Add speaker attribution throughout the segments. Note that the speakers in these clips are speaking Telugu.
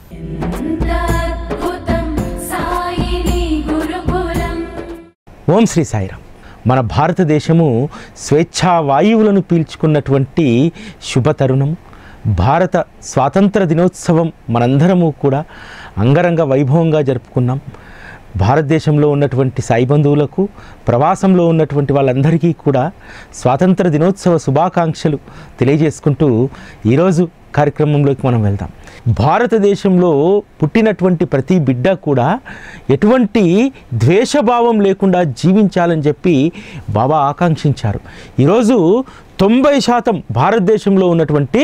Speaker 1: ఓం శ్రీ సాయిరామ్. మన భారతదేశము స్వేచ్ఛా వాయువులను పీల్చుకున్నటువంటి శుభతరుణం. భారత స్వాతంత్ర దినోత్సవం మనందరము కూడా అంగరంగ వైభవంగా జరుపుకున్నాం. భారతదేశంలో ఉన్నటువంటి సాయి బంధువులకు, ప్రవాసంలో ఉన్నటువంటి వాళ్ళందరికీ కూడా స్వాతంత్ర దినోత్సవ శుభాకాంక్షలు తెలియజేసుకుంటూ ఈరోజు కార్యక్రమంలోకి మనం వెళ్దాం. భారతదేశంలో పుట్టినటువంటి ప్రతి బిడ్డ కూడా ఎటువంటి ద్వేషభావం లేకుండా జీవించాలని చెప్పి బాబా ఆకాంక్షించారు. ఈరోజు 90% భారతదేశంలో ఉన్నటువంటి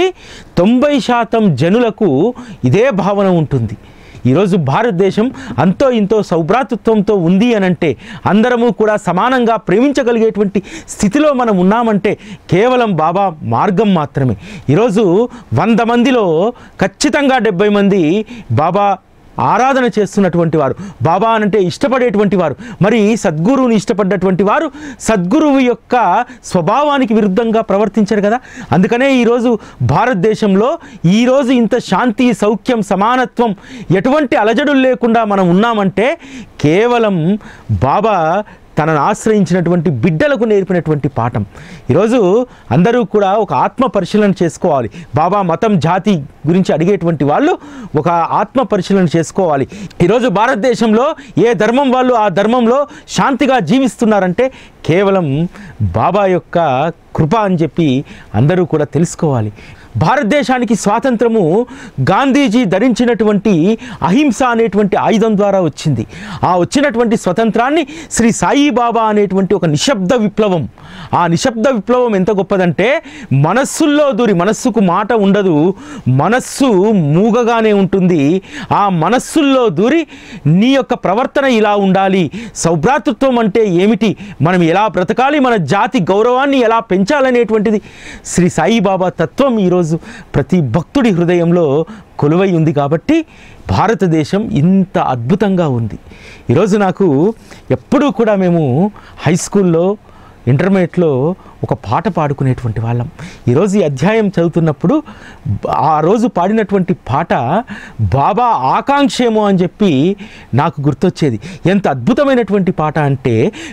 Speaker 1: 90% జనులకు ఇదే భావన ఉంటుంది. ఈరోజు భారతదేశం అంతో ఇంతో సౌభ్రాతృత్వంతో ఉంది అనంటే, అందరము కూడా సమానంగా ప్రేమించగలిగేటువంటి స్థితిలో మనం ఉన్నామంటే కేవలం బాబా మార్గం మాత్రమే. ఈరోజు 100 మందిలో ఖచ్చితంగా 70 మంది బాబా ఆరాధన చేస్తున్నటువంటి వారు, బాబా అంటే ఇష్టపడేటువంటి వారు. మరి సద్గురువుని ఇష్టపడ్డటువంటి వారు సద్గురువు యొక్క స్వభావానికి విరుద్ధంగా ప్రవర్తించారు కదా. అందుకనే ఈరోజు భారతదేశంలో ఈరోజు ఇంత శాంతి, సౌఖ్యం, సమానత్వం, ఎటువంటి అలజడులు లేకుండా మనం ఉన్నామంటే కేవలం బాబా తనను ఆశ్రయించినటువంటి బిడ్డలకు నేర్పినటువంటి పాఠం. ఈరోజు అందరూ కూడా ఒక ఆత్మ పరిశీలన చేసుకోవాలి. బాబా మతం, జాతి గురించి అడిగేటువంటి వాళ్ళు ఒక ఆత్మ పరిశీలన చేసుకోవాలి. ఈరోజు భారతదేశంలో ఏ ధర్మం వాళ్ళు ఆ ధర్మంలో శాంతిగా జీవిస్తున్నారంటే కేవలం బాబా యొక్క కృప అని చెప్పి అందరూ కూడా తెలుసుకోవాలి. భారతదేశానికి స్వాతంత్రము గాంధీజీ ధరించినటువంటి అహింస అనేటువంటి ఆయుధం ద్వారా వచ్చింది. ఆ వచ్చినటువంటి స్వతంత్రాన్ని శ్రీ సాయిబాబా అనేటువంటి ఒక నిశ్శబ్ద విప్లవం, ఆ నిశ్శబ్ద విప్లవం ఎంత గొప్పదంటే మనస్సుల్లో దూరి, మనస్సుకు మాట ఉండదు, మనస్సు మూగగానే ఉంటుంది. ఆ మనస్సుల్లో దూరి నీ యొక్క ప్రవర్తన ఇలా ఉండాలి, సౌభ్రాతృత్వం అంటే ఏమిటి, మనం ఎలా బ్రతకాలి, మన జాతి గౌరవాన్ని ఎలా పెంచాలనేటువంటిది శ్రీ సాయిబాబా తత్వం ఈరోజు ప్రతి భక్తుడి హృదయంలో కొలువై ఉంది. కాబట్టి భారతదేశం ఇంత అద్భుతంగా ఉంది. ఈరోజు నాకు ఎప్పుడూ కూడా మేము హై స్కూల్లో, ఇంటర్మీడియట్లో ఒక పాట పాడుకునేటువంటి వాళ్ళం. ఈరోజు ఈ అధ్యాయం చదువుతున్నప్పుడు ఆ రోజు పాడినటువంటి పాట బాబా ఆకాంక్షేమో అని చెప్పి నాకు గుర్తొచ్చేది. ఎంత అద్భుతమైనటువంటి పాట అంటే,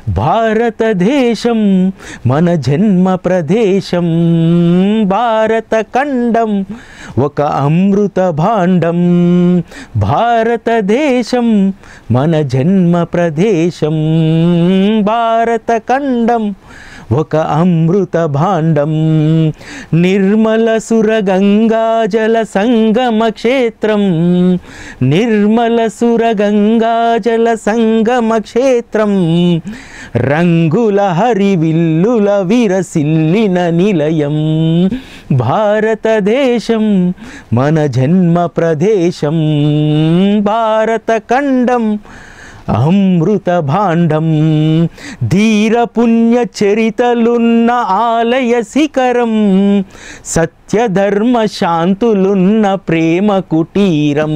Speaker 1: భారతదేశం మన జన్మ ప్రదేశం, భారత ఖండం ఒక అమృత భాండం, భారతదేశం మన జన్మ ప్రదేశం, భారత ఖండం ఒక అమృత భాండం, నిర్మల సురగంగా జల సంగమ క్షేత్రం, నిర్మల సురగంగా జల సంగమ క్షేత్రం, రంగుల హరివిల్లుల విరసిల్లిన నిలయం, భారతదేశం మన జన్మ ప్రదేశం, భారత ఖండం అమృత భాండం, ధీర పుణ్య చరితలున్న ఆలయ శిఖరం, సత్యధర్మ శాంతులున్న ప్రేమ కుటీరం,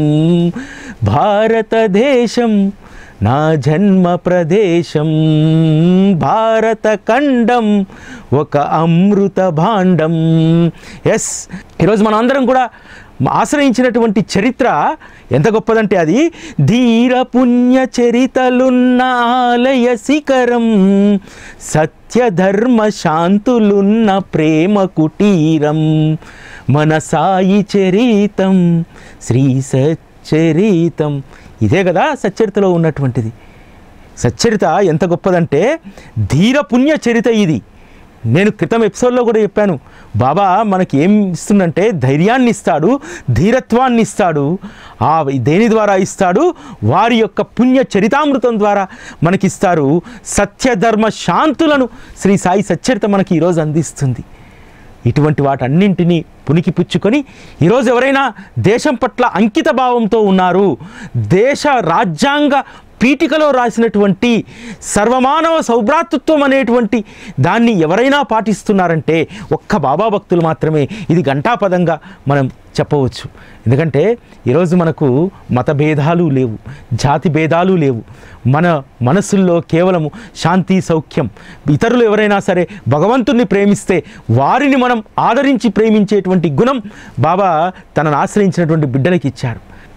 Speaker 1: భారతదేశం నా జన్మ ప్రదేశం, భారత ఖండం ఒక అమృత భాండం. ఎస్, ఈరోజు మనం అందరం కూడా ఆశ్రయించినటువంటి చరిత్ర ఎంత గొప్పదంటే అది ధీర పుణ్య చరితలున్న ఆలయ శిఖరం, సత్యధర్మ శాంతులున్న ప్రేమ కుటీరం, మన సాయి చరితం శ్రీ సచ్చరితం. ఇదే కదా సచ్చరితలో ఉన్నటువంటిది. సచ్చరిత ఎంత గొప్పదంటే ధీర పుణ్య చరిత ఇది. నేను క్రితం ఎపిసోడ్లో కూడా చెప్పాను, బాబా మనకి ఏం ఇస్తుందంటే ధైర్యాన్ని ఇస్తాడు, ధీరత్వాన్ని ఇస్తాడు. దేని ద్వారా ఇస్తాడు? వారి యొక్క పుణ్య చరితామృతం ద్వారా మనకిస్తారు. సత్యధర్మ శాంతులను శ్రీ సాయి సచ్చరిత మనకి ఈరోజు అందిస్తుంది. ఇటువంటి వాటన్నింటినీ పునికి పుచ్చుకొని ఈరోజు ఎవరైనా దేశం పట్ల అంకిత భావంతో ఉన్నారు, దేశ రాజ్యాంగ పీఠికలో రాసినటువంటి సర్వమానవ సౌభ్రాతృత్వం అనేటువంటి దాన్ని ఎవరైనా పాటిస్తున్నారంటే ఒక్క బాబా భక్తులు మాత్రమే ఇది ఘంటాపదంగా మనం చెప్పవచ్చు. ఎందుకంటే ఈరోజు మనకు మత భేదాలు లేవు, జాతి భేదాలు లేవు. మన మనసుల్లో కేవలము శాంతి, సౌఖ్యం. ఇతరులు ఎవరైనా సరే భగవంతుణ్ణి ప్రేమిస్తే వారిని మనం ఆదరించి ప్రేమించేటువంటి గుణం బాబా తనను ఆశ్రయించినటువంటి బిడ్డలకి ఇచ్చారు.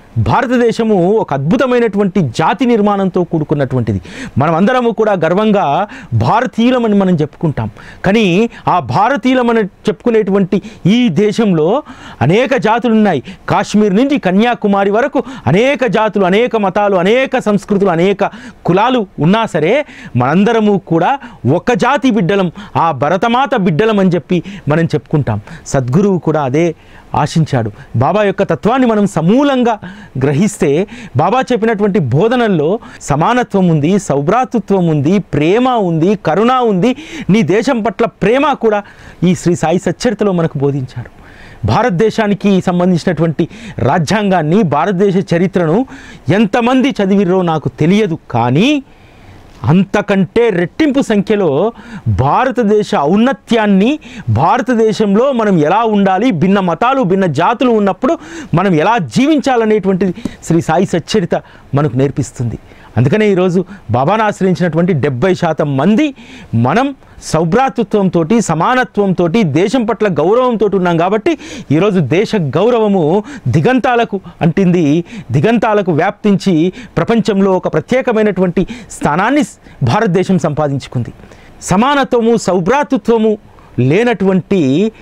Speaker 1: భారతదేశము ఒక అద్భుతమైనటువంటి జాతి నిర్మాణంతో కూడుకున్నటువంటిది. మనమందరము కూడా గర్వంగా భారతీయులమని మనం చెప్పుకుంటాం. కానీ ఆ భారతీయులమని చెప్పుకునేటువంటి ఈ దేశంలో అనేక జాతులు ఉన్నాయి. కాశ్మీర్ నుంచి కన్యాకుమారి వరకు అనేక జాతులు, అనేక మతాలు, అనేక సంస్కృతులు, అనేక కులాలు ఉన్నా సరే మనందరము కూడా ఒక జాతి బిడ్డలం, ఆ భరతమాత బిడ్డలం అని చెప్పి మనం చెప్పుకుంటాం. సద్గురువు కూడా అదే ఆశించాడు. బాబా యొక్క తత్వాన్ని మనం సమూలంగా గ్రహిస్తే బాబా చెప్పినటువంటి బోధనల్లో సమానత్వం ఉంది, సౌభ్రాతృత్వం ఉంది, ప్రేమ ఉంది, కరుణ ఉంది. నీ దేశం పట్ల ప్రేమ కూడా ఈ శ్రీ సాయి సచ్చరితలో మనకు బోధించారు. భారతదేశానికి సంబంధించినటువంటి రాజ్యాంగాన్ని, భారతదేశ చరిత్రను ఎంతమంది చదివిరో నాకు తెలియదు. కానీ అంతకంటే రెట్టింపు సంఖ్యలో భారతదేశ ఔన్నత్యాన్ని, భారతదేశంలో మనం ఎలా ఉండాలి, భిన్న మతాలు, భిన్న జాతులు ఉన్నప్పుడు మనం ఎలా జీవించాలనేటువంటిది శ్రీ సాయి సచ్చరిత మనకు నేర్పిస్తుంది. అందుకనే ఈరోజు బాబాను ఆశ్రయించినటువంటి 70% మంది మనం సౌభ్రాతృత్వంతో, సమానత్వంతో, దేశం పట్ల గౌరవంతో ఉన్నాం. కాబట్టి ఈరోజు దేశ గౌరవము దిగంతాలకు అంటింది, దిగంతాలకు వ్యాప్తించి ప్రపంచంలో ఒక ప్రత్యేకమైనటువంటి స్థానాన్ని భారతదేశం సంపాదించుకుంది. సమానత్వము, సౌభ్రాతృత్వము లేనటువంటి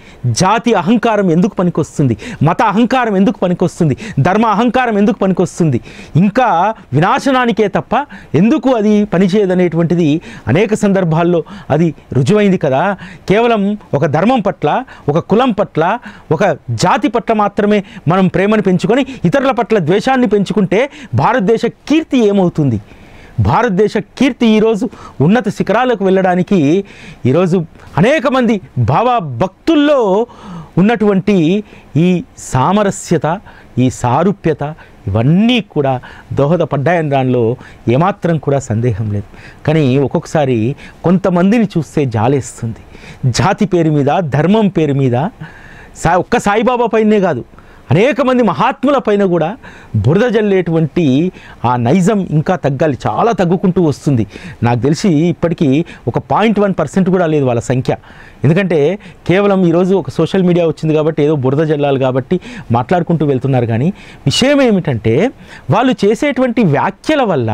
Speaker 1: జాతి అహంకారం ఎందుకు పనికొస్తుంది? మత అహంకారం ఎందుకు పనికొస్తుంది? ధర్మ అహంకారం ఎందుకు పనికొస్తుంది? ఇంకా వినాశనానికే తప్ప ఎందుకు అది పనిచేయదనేటువంటిది అనేక సందర్భాల్లో అది రుజువైంది కదా. కేవలం ఒక ధర్మం పట్ల, ఒక కులం పట్ల, ఒక జాతి పట్ల మాత్రమే మనం ప్రేమను పెంచుకొని ఇతరుల పట్ల ద్వేషాన్ని పెంచుకుంటే భారతదేశ కీర్తి ఏమవుతుంది? భారతదేశ కీర్తి ఈరోజు ఉన్నత శిఖరాలకు వెళ్ళడానికి ఈరోజు అనేక మంది బాబా భక్తుల్లో ఉన్నటువంటి ఈ సామరస్యత, ఈ సారూప్యత ఇవన్నీ కూడా దోహదపడ్డాయని దానిలో ఏమాత్రం కూడా సందేహం లేదు. కానీ ఒక్కొక్కసారి కొంతమందిని చూస్తే జాలేస్తుంది. జాతి పేరు మీద, ధర్మం పేరు మీద, ఒక్క సాయిబాబా పైనే కాదు అనేక మంది మహాత్ముల పైన కూడా బురద జల్లేటువంటి ఆ నైజం ఇంకా తగ్గాలి, చాలా తగ్గుకుంటూ వస్తుంది. నాకు తెలిసి ఇప్పటికీ ఒక 0.1% కూడా లేదు వాళ్ళ సంఖ్య. ఎందుకంటే కేవలం ఈరోజు ఒక సోషల్ మీడియా వచ్చింది కాబట్టి ఏదో బురద జల్లాలి కాబట్టి మాట్లాడుకుంటూ వెళ్తున్నారు. కానీ విషయం ఏమిటంటే వాళ్ళు చేసేటువంటి వ్యాఖ్యల వల్ల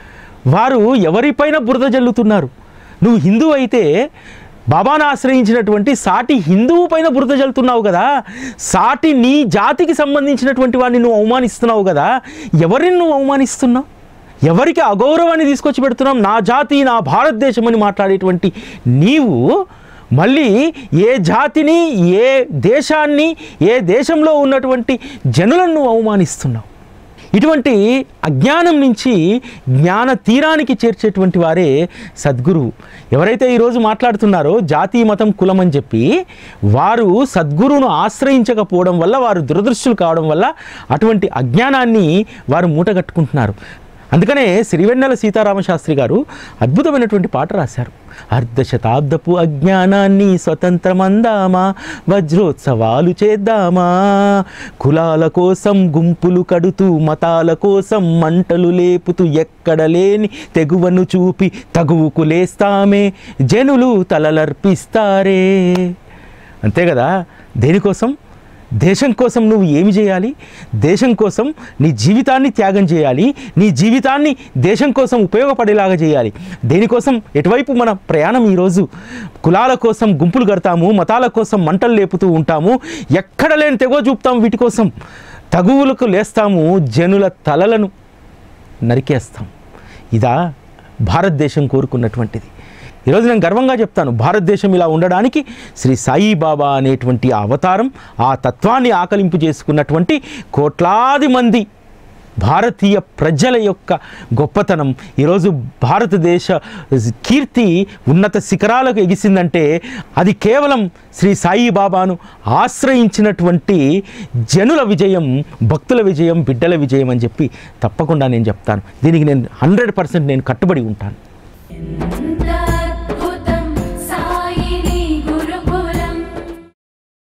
Speaker 1: వారు ఎవరిపైన బురద జల్లుతున్నారు. నువ్వు హిందూ అయితే బాబాను ఆశ్రయించినటువంటి సాటి హిందువు పైన బురద జల్లుతున్నావు కదా, సాటి నీ జాతికి సంబంధించినటువంటి వాడిని నువ్వు అవమానిస్తున్నావు కదా. ఎవరిని నువ్వు అవమానిస్తున్నావు? ఎవరికి అగౌరవాన్ని తీసుకొచ్చి పెడుతున్నావు? నా జాతి, నా భారతదేశం అని మాట్లాడేటువంటి నీవు మళ్ళీ ఏ జాతిని, ఏ దేశాన్ని, ఏ దేశంలో ఉన్నటువంటి జనులను నువ్వు అవమానిస్తున్నావు. ఇటువంటి అజ్ఞానం నుంచి జ్ఞాన తీరానికి చేర్చేటువంటి వారే సద్గురువు. ఎవరైతే ఈరోజు మాట్లాడుతున్నారో జాతి, మతం, కులం అని చెప్పి వారు సద్గురువును ఆశ్రయించకపోవడం వల్ల, వారు దురదృష్టులు కావడం వల్ల అటువంటి అజ్ఞానాన్ని వారు మూటగట్టుకుంటున్నారు. అందుకనే సిరివెన్నెల సీతారామశాస్త్రి గారు అద్భుతమైనటువంటి పాట రాశారు. అర్ధశతాబ్దపు అజ్ఞానాన్ని స్వతంత్రమందామా, వజ్రోత్సవాలు చేద్దామా, కులాల కోసం గుంపులు కడుతూ, మతాల కోసం మంటలు లేపుతూ, ఎక్కడ లేని తెగువను చూపి తగువుకు లేస్తామే, జనులు తలలర్పిస్తారే. అంతే కదా. దేనికోసం? దేశం కోసం నువ్వు ఏమి చేయాలి? దేశం కోసం నీ జీవితాన్ని త్యాగం చేయాలి. నీ జీవితాన్ని దేశం కోసం ఉపయోగపడేలాగా చేయాలి. దేనికోసం? ఎటువైపు మన ప్రయాణం? ఈరోజు కులాల కోసం గుంపులు కడతాము, మతాల కోసం మంటలు లేపుతూ ఉంటాము, ఎక్కడ లేని తెగో చూపుతాము, వీటి కోసం తగువులకు లేస్తాము, జనుల తలలను నరికేస్తాం. ఇదా భారతదేశం కోరుకున్నటువంటిది? ఈరోజు నేను గర్వంగా చెప్తాను, భారతదేశం ఇలా ఉండడానికి శ్రీ సాయిబాబా అనేటువంటి అవతారం, ఆ తత్వాన్ని ఆకలింపు చేసుకున్నటువంటి కోట్లాది మంది భారతీయ ప్రజల యొక్క గొప్పతనం. ఈరోజు భారతదేశ కీర్తి ఉన్నత శిఖరాలకు ఎగిసిందంటే అది కేవలం శ్రీ సాయిబాబాను ఆశ్రయించినటువంటి జనుల విజయం, భక్తుల విజయం, బిడ్డల విజయం అని చెప్పి తప్పకుండా నేను చెప్తాను. దీనికి నేను 100% నేను కట్టుబడి ఉంటాను.